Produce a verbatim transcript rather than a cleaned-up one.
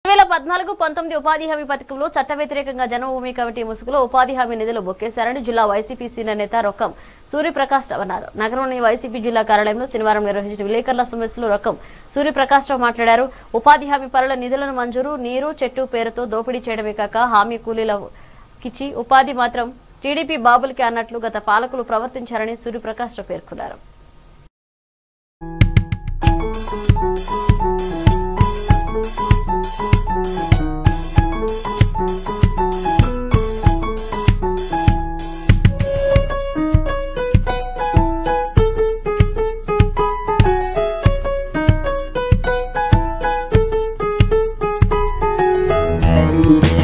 వేల పద్నాలుగు పంతొమ్మిది ఉపాధి హామీ పథకంలో చట్ట వ్యతిరేకంగా జన్మభూమి కమిటీ ముసుగులో ఉపాధి హామీ నిధులు బొక్కేశారని జిల్లా వైసీపీ సీనియర్ నేత రొక్కం సూర్యప్రకాష్ రావు అన్నారు. నగరంలోని వైసీపీ జిల్లా కార్యాలయంలో శనివారం నిర్వహించిన విలేకరుల సమావేశంలో రొక్కం సూర్యప్రకాష్ రావు మాట్లాడారు. ఉపాధి హామీ పనుల నిధులను మంజూరు, నీరు, చెట్టు పేరుతో దోపిడీ చేయడమే కాక హామీ కూలీలకిచ్చి ఉపాధి మాత్రం టీడీపీ బాబులకి అన్నట్లు గత పాలకులు ప్రవర్తించారని సూర్యప్రకాష్ రావు పేర్కొన్నారు. Ooh.